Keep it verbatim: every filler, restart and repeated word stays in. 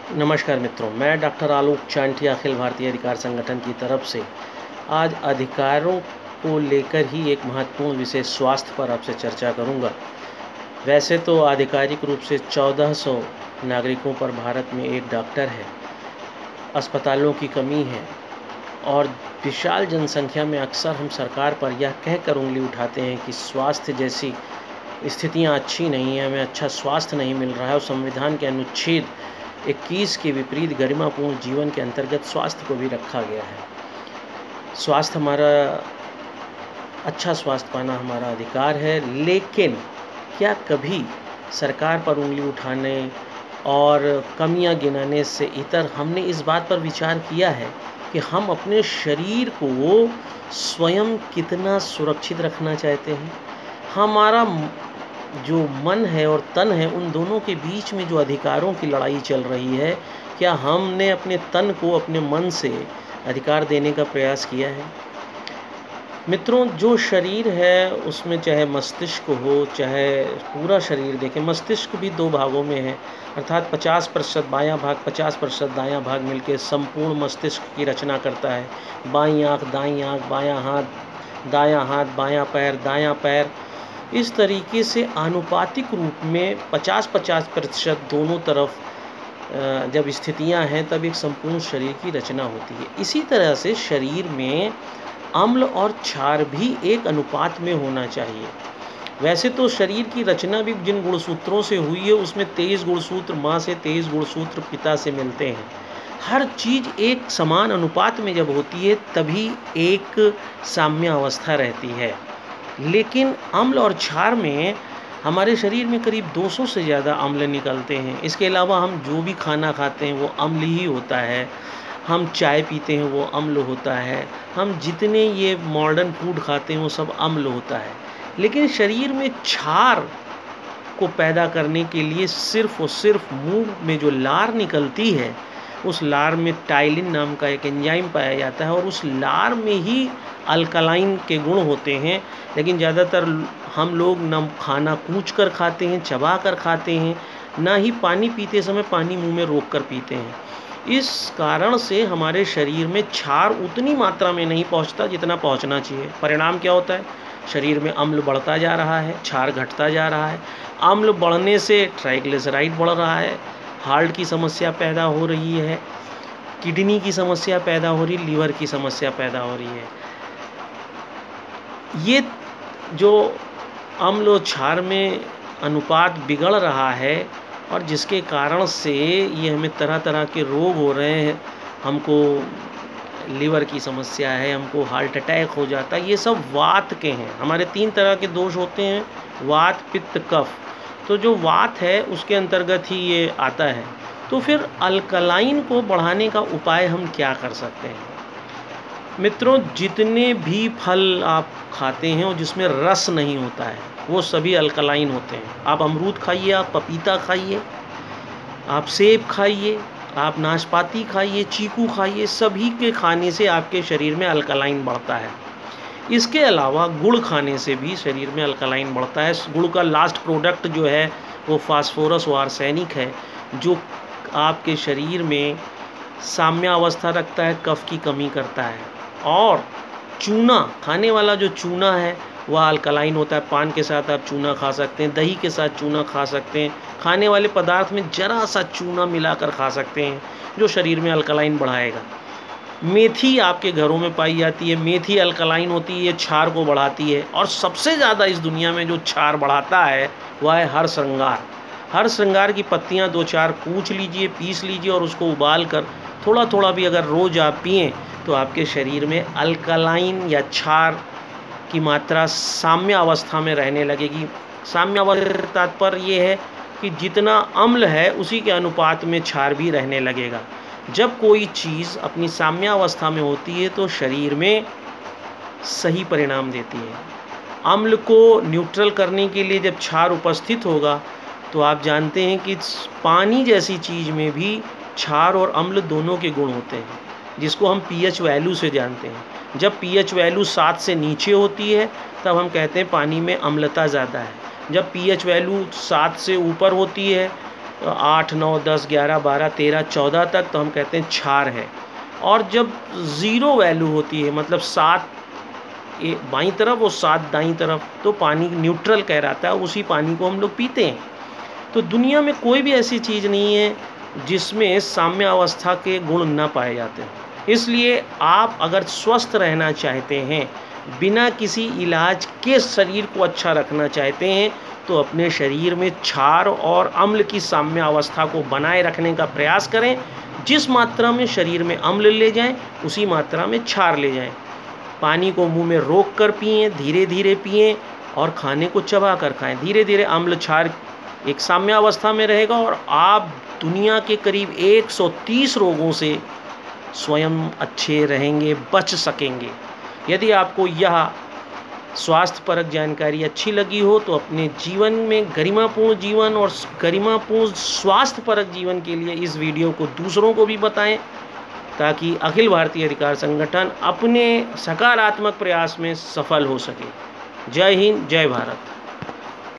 नमस्कार मित्रों, मैं डॉक्टर आलोक चांटिया अखिल भारतीय अधिकार संगठन की तरफ से आज अधिकारों को लेकर ही एक महत्वपूर्ण विषय स्वास्थ्य पर आपसे चर्चा करूंगा। वैसे तो आधिकारिक रूप से चौदह सौ नागरिकों पर भारत में एक डॉक्टर है, अस्पतालों की कमी है और विशाल जनसंख्या में अक्सर हम सरकार पर यह कहकर उंगली उठाते हैं कि स्वास्थ्य जैसी स्थितियां अच्छी नहीं हैं, हमें अच्छा स्वास्थ्य नहीं मिल रहा है और संविधान के अनुच्छेद इक्कीस के विपरीत गरिमापूर्ण जीवन के अंतर्गत स्वास्थ्य को भी रखा गया है। स्वास्थ्य हमारा अच्छा स्वास्थ्य पाना हमारा अधिकार है, लेकिन क्या कभी सरकार पर उंगली उठाने और कमियां गिनाने से इतर हमने इस बात पर विचार किया है कि हम अपने शरीर को स्वयं कितना सुरक्षित रखना चाहते हैं? हमारा जो मन है और तन है, उन दोनों के बीच में जो अधिकारों की लड़ाई चल रही है, क्या हमने अपने तन को अपने मन से अधिकार देने का प्रयास किया है? मित्रों, जो शरीर है उसमें चाहे मस्तिष्क हो चाहे पूरा शरीर देखें, मस्तिष्क भी दो भागों में है, अर्थात पचास प्रतिशत बायाँ भाग पचास प्रतिशत दायाँ भाग मिलकर संपूर्ण मस्तिष्क की रचना करता है। बाईं आँख दाईं आँख, बायाँ हाथ दायाँ हाथ, बायाँ पैर दायाँ पैर, इस तरीके से आनुपातिक रूप में पचास पचास प्रतिशत दोनों तरफ जब स्थितियां हैं तब एक संपूर्ण शरीर की रचना होती है। इसी तरह से शरीर में अम्ल और क्षार भी एक अनुपात में होना चाहिए। वैसे तो शरीर की रचना भी जिन गुणसूत्रों से हुई है उसमें तेईस गुणसूत्र माँ से, तेईस गुणसूत्र पिता से मिलते हैं। हर चीज़ एक समान अनुपात में जब होती है तभी एक साम्य अवस्था रहती है। लेकिन अम्ल और क्षार में हमारे शरीर में करीब दो सौ से ज़्यादा अम्ल निकलते हैं। इसके अलावा हम जो भी खाना खाते हैं वो अम्ल ही होता है, हम चाय पीते हैं वो अम्ल होता है, हम जितने ये मॉडर्न फूड खाते हैं वो सब अम्ल होता है। लेकिन शरीर में क्षार को पैदा करने के लिए सिर्फ और सिर्फ मुंह में जो लार निकलती है, उस लार में टाइलिन नाम का एक एंजाइम पाया जाता है और उस लार में ही अल्कलाइन के गुण होते हैं। लेकिन ज़्यादातर हम लोग न खाना कूच कर खाते हैं, चबा कर खाते हैं, ना ही पानी पीते समय पानी मुंह में रोक कर पीते हैं। इस कारण से हमारे शरीर में क्षार उतनी मात्रा में नहीं पहुंचता जितना पहुंचना चाहिए। परिणाम क्या होता है? शरीर में अम्ल बढ़ता जा रहा है, क्षार घटता जा रहा है। अम्ल बढ़ने से ट्राइग्लिसराइड बढ़ रहा है, हार्ट की समस्या पैदा हो रही है, किडनी की समस्या पैदा हो रही है, लीवर की समस्या पैदा हो रही है। ये जो अम्ल और क्षार में अनुपात बिगड़ रहा है और जिसके कारण से ये हमें तरह तरह के रोग हो रहे हैं, हमको लीवर की समस्या है, हमको हार्ट अटैक हो जाता है, ये सब वात के हैं। हमारे तीन तरह के दोष होते हैं, वात पित्त कफ। तो जो वात है उसके अंतर्गत ही ये आता है। तो फिर अल्कलाइन को बढ़ाने का उपाय हम क्या कर सकते हैं? मित्रों, जितने भी फल आप खाते हैं और जिसमें रस नहीं होता है वो सभी अल्कलाइन होते हैं। आप अमरूद खाइए, आप पपीता खाइए, आप सेब खाइए, आप नाशपाती खाइए, चीकू खाइए, सभी के खाने से आपके शरीर में अल्कलाइन बढ़ता है। इसके अलावा गुड़ खाने से भी शरीर में अल्कलाइन बढ़ता है। गुड़ का लास्ट प्रोडक्ट जो है वो फास्फोरस व आर्सेनिक है, जो आपके शरीर में साम्यावस्था रखता है, कफ की कमी करता है। और चूना खाने वाला जो चूना है वह अल्कलाइन होता है। पान के साथ आप चूना खा सकते हैं, दही के साथ चूना खा सकते हैं, खाने वाले पदार्थ में जरा सा चूना मिलाकर खा सकते हैं जो शरीर में अल्कलाइन बढ़ाएगा। मेथी आपके घरों में पाई जाती है, मेथी अल्कलाइन होती है, क्षार को बढ़ाती है। और सबसे ज़्यादा इस दुनिया में जो क्षार बढ़ाता है वह है हर श्रृंगार। हर श्रृंगार की पत्तियाँ दो चार कूच लीजिए, पीस लीजिए और उसको उबाल कर थोड़ा थोड़ा भी अगर रोज़ आप पिएँ तो आपके शरीर में अल्कलाइन या क्षार की मात्रा साम्य अवस्था में रहने लगेगी। साम्य अवस्था तात्पर्य ये है कि जितना अम्ल है उसी के अनुपात में क्षार भी रहने लगेगा। जब कोई चीज़ अपनी साम्य अवस्था में होती है तो शरीर में सही परिणाम देती है। अम्ल को न्यूट्रल करने के लिए जब क्षार उपस्थित होगा तो आप जानते हैं कि पानी जैसी चीज़ में भी क्षार और अम्ल दोनों के गुण होते हैं, जिसको हम पीएच वैल्यू से जानते हैं। जब पीएच वैल्यू सात से नीचे होती है तब हम कहते हैं पानी में अम्लता ज़्यादा है। जब पीएच वैल्यू सात से ऊपर होती है आठ नौ दस ग्यारह बारह तेरह चौदह तक तो हम कहते हैं क्षार है। और जब ज़ीरो वैल्यू होती है, मतलब सात बाईं तरफ और सात दाईं तरफ, तो पानी न्यूट्रल कहलाता है, उसी पानी को हम लोग पीते हैं। तो दुनिया में कोई भी ऐसी चीज़ नहीं है जिसमें साम्य अवस्था के गुण न पाए जाते हैं। इसलिए आप अगर स्वस्थ रहना चाहते हैं, बिना किसी इलाज के शरीर को अच्छा रखना चाहते हैं, तो अपने शरीर में क्षार और अम्ल की साम्य अवस्था को बनाए रखने का प्रयास करें। जिस मात्रा में शरीर में अम्ल ले जाएं, उसी मात्रा में क्षार ले जाएं। पानी को मुंह में रोक कर पिएं, धीरे धीरे पिएं और खाने को चबा कर खाएं। धीरे धीरे अम्ल क्षार एक साम्य अवस्था में रहेगा और आप दुनिया के करीब एक सौ तीस रोगों से स्वयं अच्छे रहेंगे, बच सकेंगे। यदि आपको यह स्वास्थ्यपरक जानकारी अच्छी लगी हो तो अपने जीवन में गरिमापूर्ण जीवन और गरिमापूर्ण स्वास्थ्यपरक जीवन के लिए इस वीडियो को दूसरों को भी बताएं, ताकि अखिल भारतीय अधिकार संगठन अपने सकारात्मक प्रयास में सफल हो सके। जय हिंद, जय भारत।